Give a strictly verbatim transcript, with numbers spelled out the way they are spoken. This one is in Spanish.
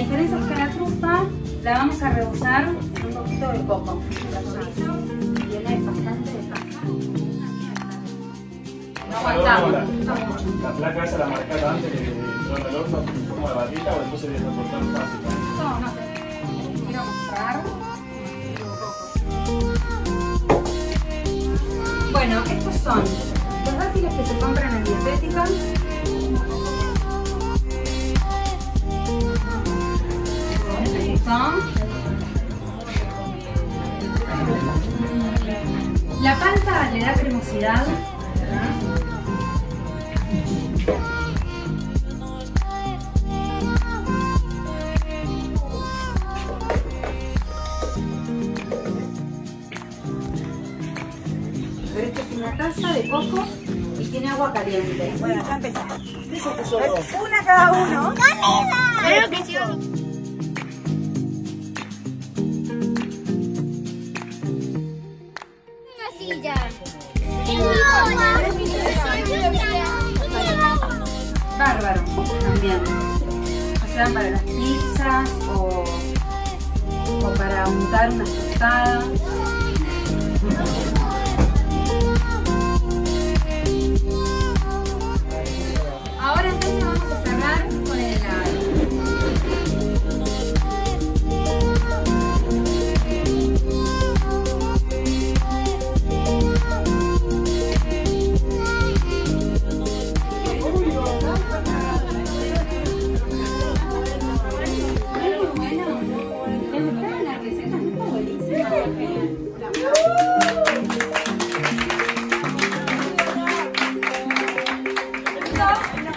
diferencia es que la trufa la vamos a rebozar en un poquito de coco. La chorizo tiene bastante de pasta. No aguantamos. La, la placa esa la marcaba antes que entró en el horno en forma de barrita o después se deja cortar fácil. No, no sé. Quiero mostrar. Bueno, estos son los dátiles que se compran en dietética. Ahí están. La palta le da cremosidad. Pero esto es una taza de coco y tiene agua caliente. Bueno, ya empezamos. Una cada uno. Creo que sí. Una silla. Bárbaro, también. O sea, para las pizzas o, o para untar unas tostadas. Ahora entonces vamos a cerrar con el helado. No.